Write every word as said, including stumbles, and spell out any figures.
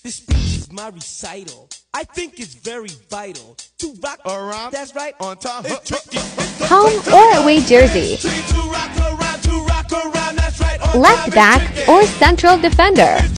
This speech is my recital. I think it's very vital to rock around. That's right. On time. Home or away jersey. Left back or central defender.